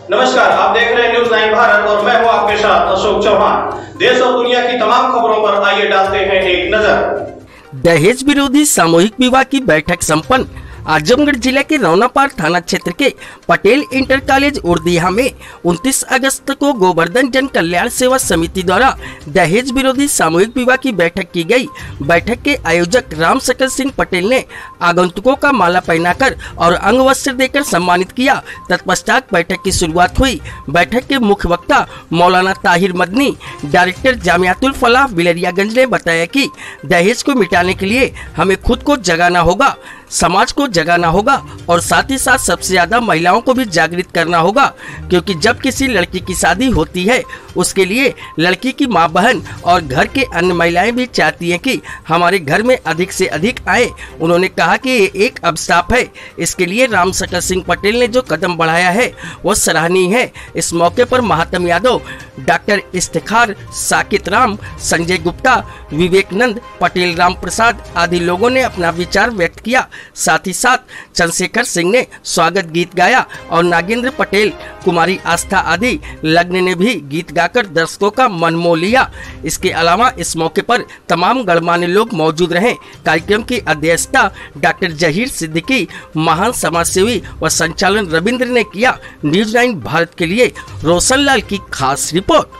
नमस्कार, आप देख रहे हैं न्यूज़ 9 भारत और मैं हूं आपके साथ अशोक चौहान। देश और दुनिया की तमाम खबरों पर आइए डालते हैं एक नजर। दहेज विरोधी सामूहिक विवाह की बैठक संपन्न। आजमगढ़ जिले के रौनापार थाना क्षेत्र के पटेल इंटर कॉलेज उर्दिया में 29 अगस्त को गोवर्धन जन कल्याण सेवा समिति द्वारा दहेज विरोधी सामूहिक विवाह की बैठक की गई। बैठक के आयोजक राम सकल सिंह पटेल ने आगंतुकों का माला पहनाकर और अंग वस्त्र देकर सम्मानित किया। तत्पश्चात बैठक की शुरुआत हुई। बैठक के मुख्य वक्ता मौलाना ताहिर मदनी, डायरेक्टर जामियातुल फलाह बिलरियागंज ने बताया कि दहेज को मिटाने के लिए हमें खुद को जगाना होगा, समाज को जगाना होगा और साथ ही साथ सबसे ज्यादा महिलाओं को भी जागृत करना होगा, क्योंकि जब किसी लड़की की शादी होती है उसके लिए लड़की की माँ बहन और घर के अन्य महिलाएं भी चाहती हैं कि हमारे घर में अधिक से अधिक आए। उन्होंने कहा कि ये एक अभिशाप है। इसके लिए राम सकल सिंह पटेल ने जो कदम बढ़ाया है वो सराहनीय है। इस मौके पर महात्म यादव, डॉक्टर इफ्तिखार, साकित राम, संजय गुप्ता, विवेकानंद, पटेल राम प्रसाद आदि लोगों ने अपना विचार व्यक्त किया। साथ ही साथ चंद्रशेखर सिंह ने स्वागत गीत गाया और नागेंद्र पटेल, कुमारी आस्था आदि लग्न ने भी गीत गाकर दर्शकों का मन मोह लिया। इसके अलावा इस मौके पर तमाम गणमान्य लोग मौजूद रहे। कार्यक्रम की अध्यक्षता डॉक्टर जहीर सिद्दीकी, महान समाजसेवी व संचालन रविंद्र ने किया। न्यूज़ 9 भारत के लिए रोशनलाल की खास रिपोर्ट।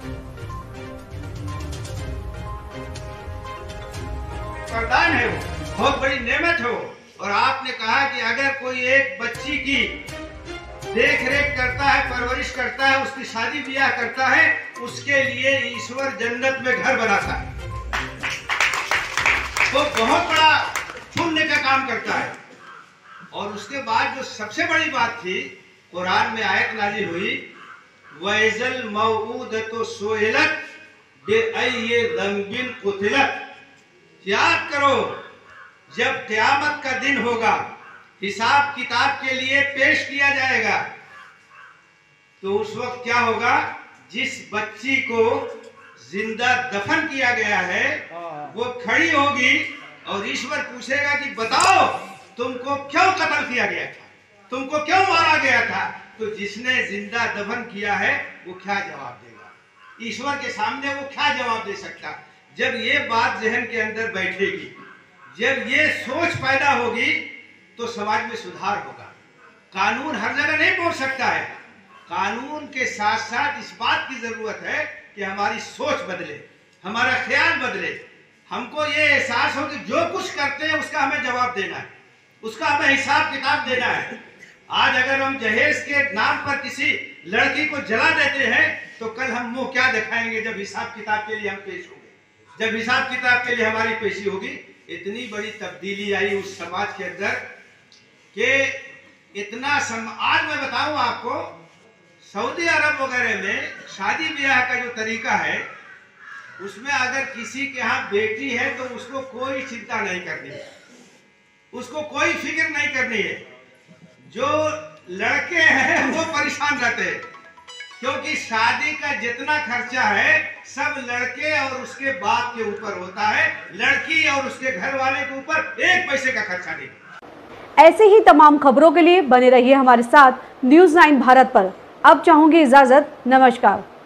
वरदान है, वो बहुत बड़ी नेमत हो। और आपने कहा कि अगर कोई एक बच्ची की देख रेख करता है, परवरिश करता है, उसकी शादी ब्याह करता है, उसके लिए ईश्वर जन्नत में घर बनाता है। वो बहुत बड़ा पुण्य का काम करता है। और उसके बाद जो सबसे बड़ी बात थी, कुरान में आयत नाजिल हुई, वैजल मऊदतु सुइलत बिअय्यि ज़ंबिन कुतिलत। याद करो, जब क़यामत का दिन होगा, हिसाब किताब के लिए पेश किया जाएगा, तो उस वक्त क्या होगा? जिस बच्ची को जिंदा दफन किया गया है वो खड़ी होगी और ईश्वर पूछेगा कि बताओ तुमको क्यों कत्ल किया गया था, तुमको क्यों मारा गया था? तो जिसने जिंदा दफन किया है वो क्या जवाब देगा? ईश्वर के सामने वो क्या जवाब दे सकता? जब ये बात जहन के अंदर बैठेगी, जब ये सोच पैदा होगी, तो समाज में सुधार होगा। कानून हर जगह नहीं पहुंच सकता है। कानून के साथ साथ इस बात की जरूरत है कि हमारी सोच बदले, हमारा ख्याल बदले। हमको ये एहसास हो कि जो कुछ करते हैं उसका हमें जवाब देना है, उसका हमें हिसाब किताब देना है। आज अगर हम दहेज के नाम पर किसी लड़की को जला देते हैं, तो कल हम मुंह क्या दिखाएंगे जब हिसाब किताब के लिए हम पेश होंगे, जब हिसाब किताब के लिए हमारी पेशी होगी। इतनी बड़ी तब्दीली आई उस समाज के अंदर कि आज मैं बताऊं आपको, सऊदी अरब वगैरह में शादी ब्याह का जो तरीका है, उसमें अगर किसी के यहाँ बेटी है तो उसको कोई चिंता नहीं करनी है, उसको कोई फिक्र नहीं करनी है। जो लड़के हैं वो परेशान रहते हैं, क्योंकि शादी का जितना खर्चा है सब लड़के और उसके बाप के ऊपर होता है, लड़की और उसके घर वाले के ऊपर एक पैसे का खर्चा नहीं। ऐसे ही तमाम खबरों के लिए बने रहिए हमारे साथ न्यूज़ 9 भारत पर। अब चाहूंगी इजाजत। नमस्कार।